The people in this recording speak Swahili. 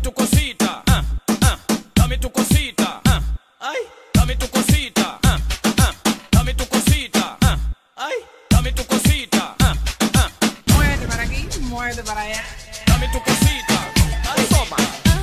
tu cosita, dame tu cosita, ay, dame tu cosita, dame tu cosita, ay, dame tu cosita, Muévete para aquí, muévete para allá. dame tu cosita, ay, toma.